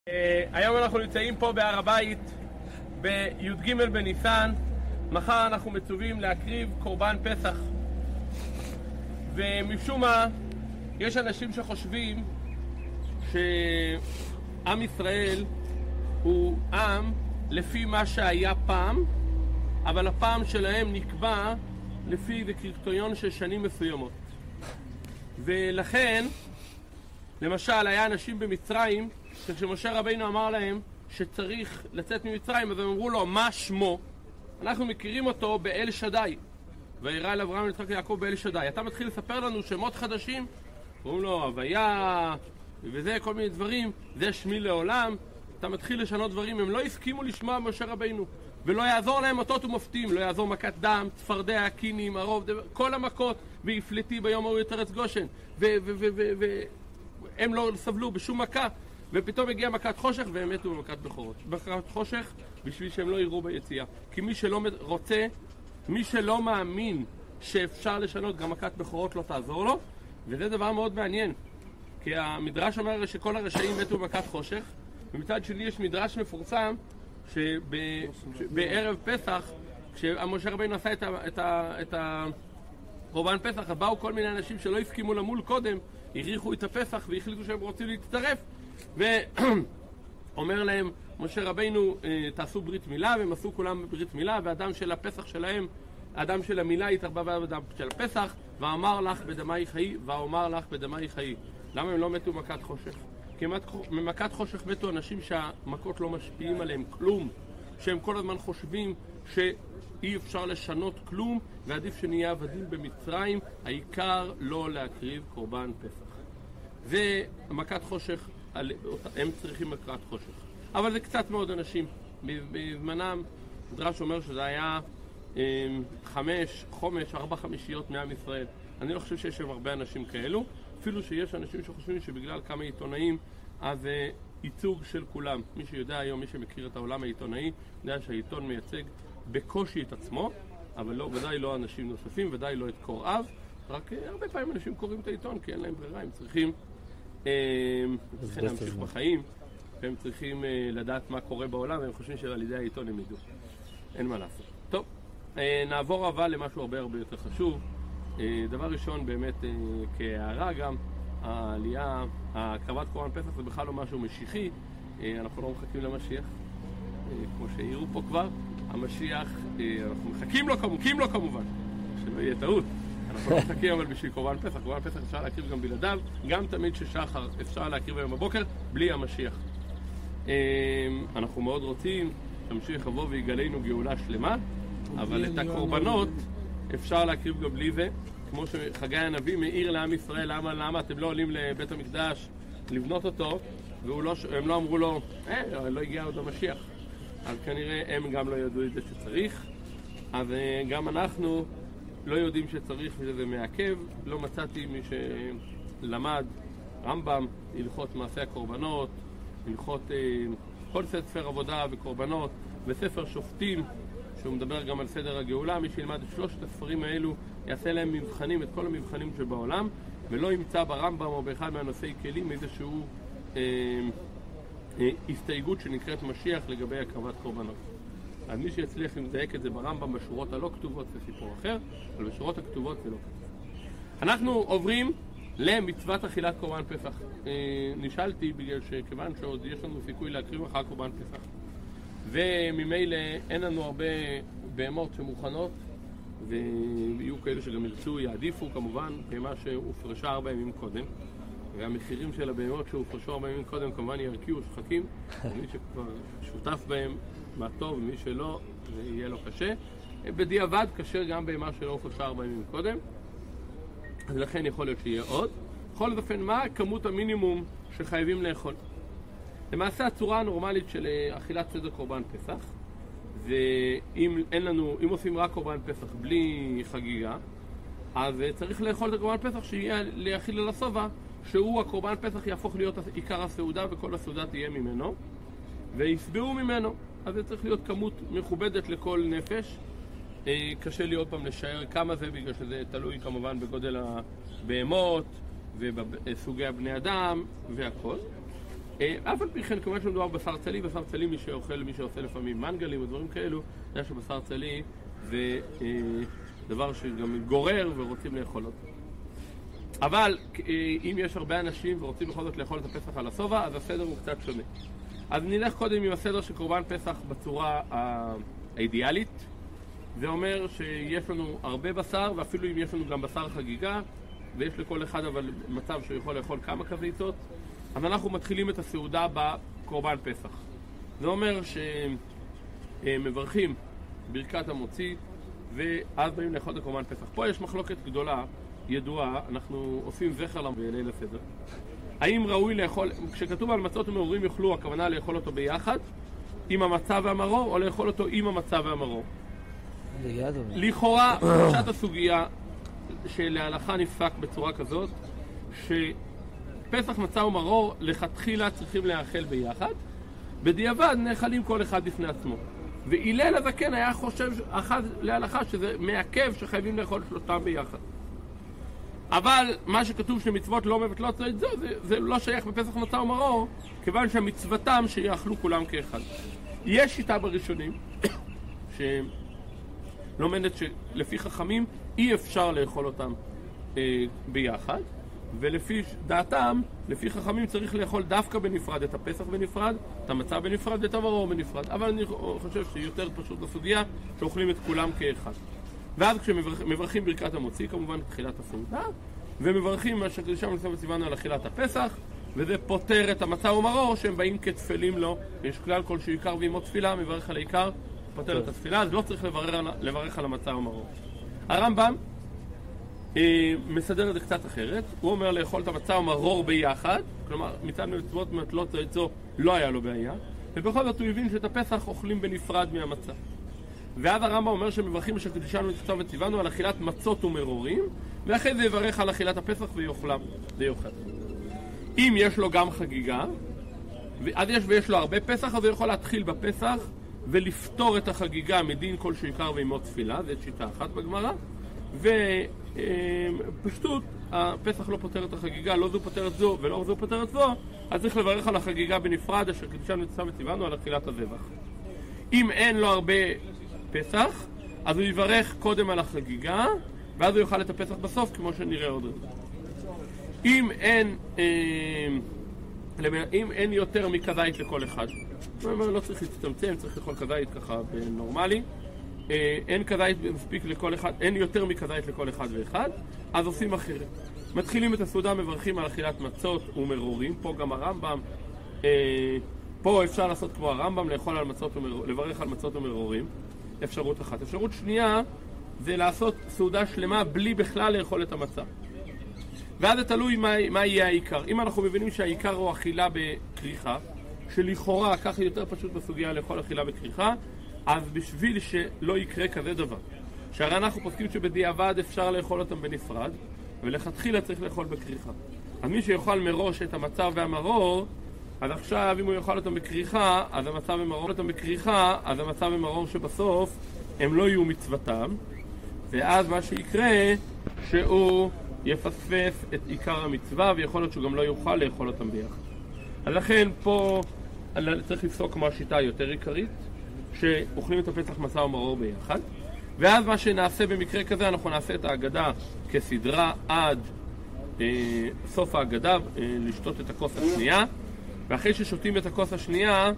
היום אנחנו נמצאים פה בהר הבית בי"ג בניסן. מחר אנחנו מצווים להקריב קורבן פסח, ומשום מה יש אנשים שחושבים שעם ישראל הוא עם לפי מה שהיה פעם, אבל הפעם שלהם נקבע לפי קריטריון של שנים מסוימות. ולכן למשל היה אנשים במצרים שכשמשה רבינו אמר להם שצריך לצאת ממצרים, אז הם אמרו לו מה שמו? אנחנו מכירים אותו באל שדי, וירא אל אברהם יצחק יעקב באל שדי. אתה מתחיל לספר לנו שמות חדשים, אומרים לו הוויה וזה כל מיני דברים, זה שמי לעולם. אתה מתחיל לשנות דברים. הם לא הסכימו לשמוע משה רבינו, ולא יעזור להם אותות ומופתים, לא יעזור מכת דם, צפרדע, קינים, ערוב, כל המכות, והפלטי ביום ההוא את ארץ גושן, והם לא סבלו בשום מכה, ופתאום הגיעה מכת חושך והם מתו במכת בכורות. מכת חושך בשביל שהם לא יראו ביציאה. כי מי שלא רוצה, מי שלא מאמין שאפשר לשנות, גם מכת בכורות לא תעזור לו. וזה דבר מאוד מעניין, כי המדרש אומר שכל הרשעים מתו במכת חושך, ומצד שני יש מדרש מפורסם שבערב פסח, כשמשה רבינו עשה את קורבן פסח, אז באו כל מיני אנשים שלא הסכימו למול קודם, הריחו את הפסח והחליטו שהם רוצים להצטרף, ואומר להם משה רבינו תעשו ברית מילה, והם עשו כולם ברית מילה, והאדם של הפסח שלהם, האדם של המילה התערבב באדם של הפסח, ואמר לך בדמי חיי, ואומר לך בדמי חיי. למה הם לא מתו במכת חושך? כי ממכת חושך מתו אנשים שהמכות לא משפיעים עליהם כלום, שהם כל הזמן חושבים שאי אפשר לשנות כלום, ועדיף שנהיה עבדים במצרים, העיקר לא להקריב קורבן פסח. זה מכת חושך, הם צריכים מכת חושך. אבל זה קצת מאוד אנשים. בזמנם מדרש אומר שזה היה 4 חמישיות מעם ישראל. אני לא חושב שיש שם הרבה אנשים כאלו, אפילו שיש אנשים שחושבים שבגלל כמה עיתונאים אז ייצוג של כולם. מי שיודע היום, מי שמכיר את העולם העיתונאי, יודע שהעיתון מייצג בקושי את עצמו, אבל לא, ודאי לא אנשים נוספים, ודאי לא את קוראיו. רק הרבה פעמים אנשים קוראים את העיתון כי אין להם ברירה, הם צריכים להמשיך בחיים, והם צריכים לדעת מה קורה בעולם, והם חושבים שעל ידי העיתון הם ידעו. אין מה לעשות. טוב, נעבור אבל למשהו הרבה יותר חשוב. דבר ראשון, באמת כהערה גם, העלייה, הקרבת קורבן פסח זה בכלל לא משהו משיחי. אנחנו לא מחכים למשיח, כמו שהעירו פה כבר. המשיח, אנחנו מחכים לו כמובן, שלא יהיה טעות. אנחנו לא מחכים אבל בשביל קורבן פסח. קורבן פסח אפשר להקריב גם בלעדיו, גם תמיד ששחר אפשר להקריב היום בבוקר בלי המשיח. אנחנו מאוד רוצים שהמשיח יבוא ויגלנו גאולה שלמה, אבל את הקורבנות אפשר להקריב גם בלי זה, כמו שחגי הנביא מעיר לעם ישראל למה אתם לא עולים לבית המקדש לבנות אותו, והם לא אמרו לו לא הגיע עוד המשיח. אז כנראה הם גם לא ידעו את זה שצריך, אז גם אנחנו לא יודעים שצריך וזה מעכב. לא מצאתי מי שלמד רמב"ם, הלכות מעשי הקורבנות, הלכות כל ספר עבודה וקורבנות, וספר שופטים שהוא מדבר גם על סדר הגאולה. מי שילמד את שלושת הספרים האלו יעשה להם מבחנים, את כל המבחנים שבעולם, ולא ימצא ברמב"ם או באחד מהנושאי כלים איזשהו הסתייגות שנקראת משיח לגבי הקרבת קורבנות. אז מי שיצליח לדייק את זה ברמב"ם בשורות הלא כתובות זה סיפור אחר, אבל בשורות הכתובות זה לא כתוב. אנחנו עוברים למצוות אכילת קורבן פסח. נשאלתי בגלל שכיוון שעוד יש לנו סיכוי להקריב אחר קורבן פסח, וממילא אין לנו הרבה בהמות שמוכנות, ויהיו כאלה שגם ירצו, יעדיפו כמובן בהמה שהופרשה 4 ימים קודם, והמחירים של הבהמות שהופרשו 4 ימים קודם כמובן ירקיעו שחקים, ומי שכבר שותף בהם מה טוב, ומי שלא זה יהיה לו קשה. בדיעבד קשה גם בהמה שלא הופרשה 4 ימים קודם, אז לכן יכול להיות שיהיה עוד. בכל אופן, מה כמות המינימום שחייבים לאכול? למעשה הצורה הנורמלית של אכילת סדר קורבן פסח, ואם עושים רק קורבן פסח בלי חגיגה, אז צריך לאכול את הקורבן פסח שיהיה להאכיל על הסובה, שהוא הקורבן פסח יהפוך להיות עיקר הסעודה, וכל הסעודה תהיה ממנו ויסבעו ממנו. אז זה צריך להיות כמות מכובדת לכל נפש. קשה לי עוד פעם לשער כמה זה, בגלל שזה תלוי כמובן בגודל הבהמות ובסוגי הבני אדם והכל. אף על פי כן, כמובן שמדובר בשר צלי, בשר צלי מי שאוכל, מי שעושה לפעמים מנגלים ודברים כאלו, יודע שבשר צלי זה דבר שגם גורר ורוצים לאכול אותו. אבל אם יש הרבה אנשים ורוצים בכל זאת לאכול את הפסח על השובע, אז הסדר הוא קצת שונה. אז נלך קודם עם הסדר של קורבן פסח בצורה האידיאלית. זה אומר שיש לנו הרבה בשר, ואפילו אם יש לנו גם בשר חגיגה, ויש לכל אחד אבל מצב שהוא יכול לאכול כמה כביצות, אז אנחנו מתחילים את הסעודה בקורבן פסח. זה אומר שמברכים ברכת המוציא, ואז באים לאכול את הקורבן פסח. פה יש מחלוקת גדולה, ידועה, אנחנו עושים זכר בליל הסדר. האם ראוי לאכול, כשכתוב על מצות ומרורים יאכלו, הכוונה לאכול אותו ביחד, עם המצה והמרור, או לאכול אותו עם המצה והמרור? לכאורה, פשט הסוגיה שלהלכה נפסק בצורה כזאת, שפסח מצה ומרור לכתחילה צריכים לאכול ביחד, בדיעבד נאכלים כל אחד בפני עצמו. והלל הזקן היה חושב אחד להלכה שזה מעכב שחייבים לאכול שלושתם ביחד. אבל מה שכתוב שמצוות לא מבטלות את זה לא שייך בפסח מצה ומרור, כיוון שהמצוותם שיאכלו כולם כאחד. יש שיטה בראשונים שלומדת שלפי חכמים אי אפשר לאכול אותם ביחד, ולפי דעתם, לפי חכמים צריך לאכול דווקא בנפרד, את הפסח בנפרד, את המצה בנפרד ואת המרור בנפרד. אבל אני חושב שיותר פשוט בסוגיה שאוכלים את כולם כאחד. ואז כשמברכים ברכת המוציא, כמובן תחילת הסעודה, ומברכים מה שקדושה מצווה וציוונו על אכילת הפסח, וזה פותר את המצה ומרור שהם באים כתפלים לו. יש כלל כל שעיקר ועימו תפילה, מברך על העיקר, פותר את התפילה, אז לא צריך לברך על המצה ומרור. הרמב"ם מסדר את זה קצת אחרת, הוא אומר לאכול את המצה ומרור ביחד, כלומר מצד מצוות מטלות זו לא היה לו בעיה, ובכל זאת הוא הבין שאת הפסח אוכלים בנפרד מהמצה. ואז הרמב"ם אומר שמברכים שקדושנו מצווה וציוונו על אכילת מצות ומרורים, ואחרי זה יברך על אכילת הפסח ויאכלם, זה יאכל. אם יש לו גם חגיגה, ויש לו הרבה פסח, אז הוא יכול להתחיל בפסח ולפתור את החגיגה מדין כל שעיקר ועימו תפילה, זאת שיטה אחת בגמרא, ופשטות הפסח לא פותר את החגיגה, לא זו פותר את זו ולא זו פותר את זו, אז צריך לברך על החגיגה בנפרד אשר קדושנו מצווה וציוונו על אכילת הזבח. אם אין לו הרבה פסח, אז הוא יברך קודם על החגיגה, ואז הוא יאכל את הפסח בסוף, כמו שנראה עוד רגע. אם אין יותר מכזית לכל אחד, לא צריך להצטמצם, צריך לאכול כזית ככה בנורמלי, אין כזית מספיק לכל אחד, אין יותר מכזית לכל אחד ואחד, אז עושים אחרת. מתחילים את הסעודה, מברכים על אכילת מצות ומרורים, פה גם הרמב"ם, פה אפשר לעשות כמו הרמב"ם, לברך על מצות ומרורים, אפשרות אחת. אפשרות שנייה זה לעשות סעודה שלמה בלי בכלל לאכול את המצה. ואז זה תלוי מה יהיה העיקר. אם אנחנו מבינים שהעיקר הוא אכילה בכריכה, שלכאורה ככה יותר פשוט בסוגיה לאכול אכילה בכריכה, אז בשביל שלא יקרה כזה דבר, שהרי אנחנו פוסקים שבדיעבד אפשר לאכול אותם בנפרד, ולכתחילה צריך לאכול בכריכה. אז מי שיאכל מראש את המצה והמרור, אז עכשיו אם הוא יאכל אותם בכריכה, אז המצה ומרור שבסוף הם לא יהיו מצוותם, ואז מה שיקרה שהוא יפספס את עיקר המצווה, ויכול להיות שהוא גם לא יוכל לאכול אותם ביחד. אז לכן פה צריך לפסוק כמו השיטה היותר עיקרית, שאוכלים את הפסח מצה ומרור ביחד, ואז מה שנעשה במקרה כזה, אנחנו נעשה את ההגדה כסדרה עד סוף ההגדה, לשתות את הכוס השנייה, ואחרי ששותים את הכוס השנייה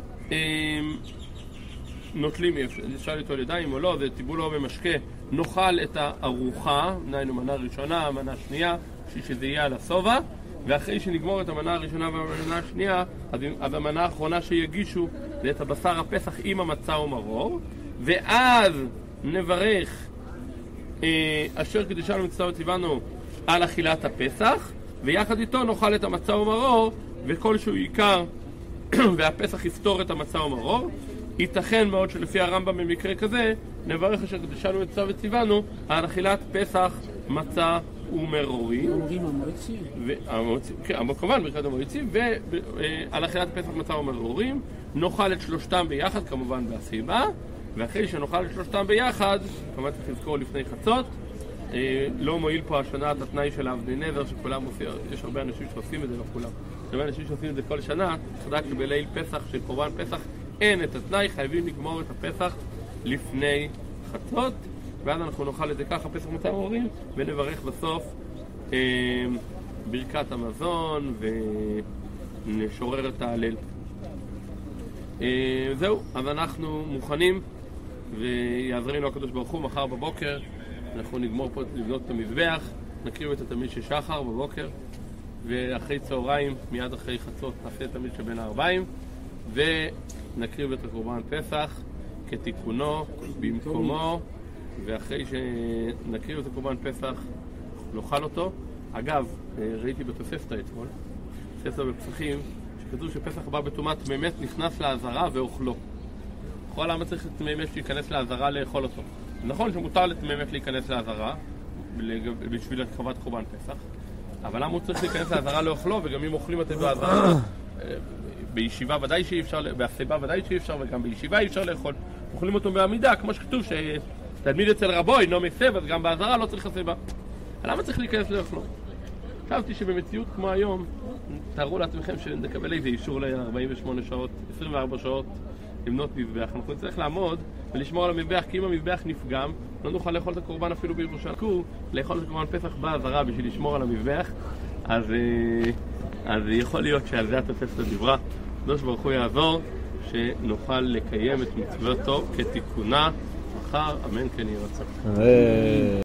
נוטלים, אפשר ליטול ידיים או לא, זה טיבול או במשקה, נאכל את הארוחה, נהיינו מנה ראשונה, מנה שנייה, שזה יהיה על השובע, ואחרי שנגמור את המנה הראשונה והמנה השנייה, אז המנה האחרונה שיגישו זה את הבשר הפסח עם המצה ומרור, ואז נברך אשר קדושנו מצווה וציוונו על אכילת הפסח, ויחד איתו נאכל את המצה ומרור, וכל שהוא עיקר והפסח יפתור את המצה ומרור. ייתכן מאוד שלפי הרמב"ם במקרה כזה נברך אשר קדושנו מצווה וציוונו על אכילת פסח, מצה ומרורים. כמובן ברכת המוריצים, ועל אכילת פסח, מצה ומרורים נאכל את שלושתם ביחד, כמובן בהסיבה, ואחרי שנאכל את שלושתם ביחד, כמובן צריך לזכור לפני חצות, לא מועיל פה השנה את התנאי של האבני נזר שכולם עושים, יש הרבה אנשים שעושים את זה, לא כולם. הרבה אנשים שעושים את זה כל שנה, צדק שבליל פסח של קורבן פסח אין את התנאי, חייבים לגמור את הפסח לפני חצות, ואז אנחנו נאכל את זה ככה, פסח מצה מהורים, ונברך בסוף ברכת המזון ונשורר את ההלל. זהו, אז אנחנו מוכנים, ויעזר לנו הקדוש ברוך הוא. מחר בבוקר אנחנו נגמור פה לבנות את המזבח, נקריב את התמיד של שחר בבוקר, ואחרי צהריים, מיד אחרי חצות, נעשה את התמיד שבין הערביים, ונקריב את הקורבן פסח כתיקונו במקומו, ואחרי שנקריב את הקורבן פסח נאכל אותו. אגב, ראיתי בתוספתא אתמול, תוספתא בפסחים, שכתוב שפסח בא בטומאת טמא מת נכנס לעזרה ואוכלו. כל למה צריך טמא מת להיכנס לעזרה לאכול אותו? נכון שמותר לטמא מת להיכנס לעזרה בשביל הקרבת קורבן פסח, אבל למה הוא צריך להיכנס לעזרה לאכלו? וגם אם אוכלים אתם בעזרה, בישיבה ודאי שאי אפשר, בהסיבה ודאי שאי אפשר, וגם בישיבה אי אפשר לאכול. אוכלים אותו בעמידה, כמו שכתוב שתלמיד אצל רבו אינו מסב, אז גם בעזרה לא צריך הסיבה. למה צריך להיכנס לאכלו? חשבתי שבמציאות כמו היום, תארו לעצמכם שנקבל איזה אישור ל-48 שעות, 24 שעות לבנות מזבח. אנחנו נצטרך לעמוד ולשמור על המזבח, כי אם המזבח נפגם, לא נוכל לאכול את הקורבן אפילו בירושלים. לאכול את הקורבן פסח בעזרה בשביל לשמור על המזבח, אז יכול להיות שעל זה התוספתא דיברה. הקדוש ברוך הוא יעזור שנוכל לקיים את מצוותו כתיקונה מחר, אמן כן יהי רצון.